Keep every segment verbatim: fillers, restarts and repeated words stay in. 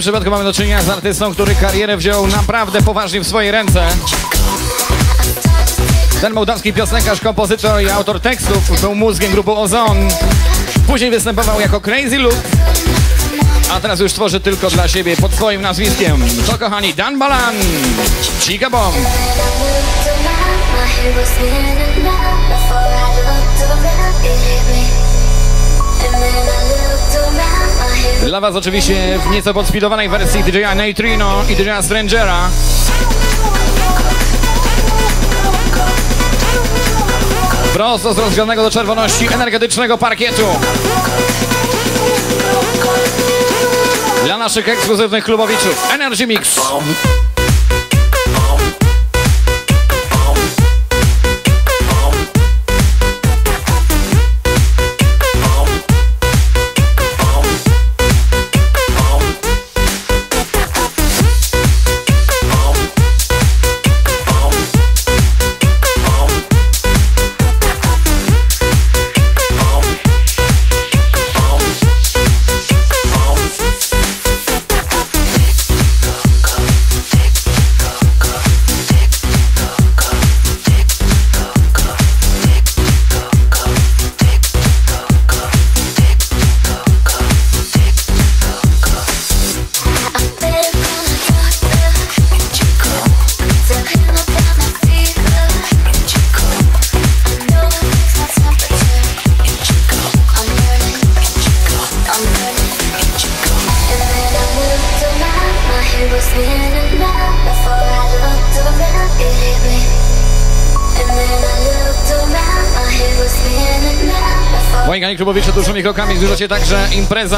przypadku mamy do czynienia z artystą, który karierę wziął naprawdę poważnie w swoje ręce. Ten mołdawski piosenkarz, kompozytor i autor tekstów był mózgiem grupy Ozon. Później występował jako Crazy Luke, a teraz już tworzy tylko dla siebie pod swoim nazwiskiem. To, kochani, Dan Balan, Chica Bomb. Dla was oczywiście w nieco podspidowanej wersji D J Neutrino i D J Strangera. Prosto z rozgrzanego do czerwoności energetycznego parkietu. Dla naszych ekskluzywnych klubowiczów Energy Mix. Moje klubowicze, dużymi krokami zbliża się także impreza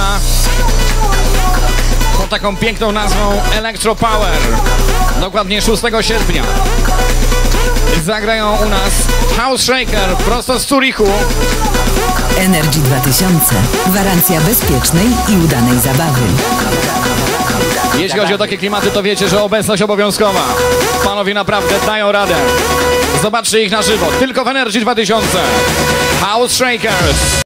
pod taką piękną nazwą Electro Power. Dokładnie szóstego sierpnia zagrają u nas House Shaker prosto z Zurichu. Energy dwa tysiące. Gwarancja bezpiecznej i udanej zabawy. Jeśli chodzi o takie klimaty, to wiecie, że obecność obowiązkowa. Panowie naprawdę dają radę. Zobaczcie ich na żywo. Tylko w Energy dwa tysiące. House Shakers.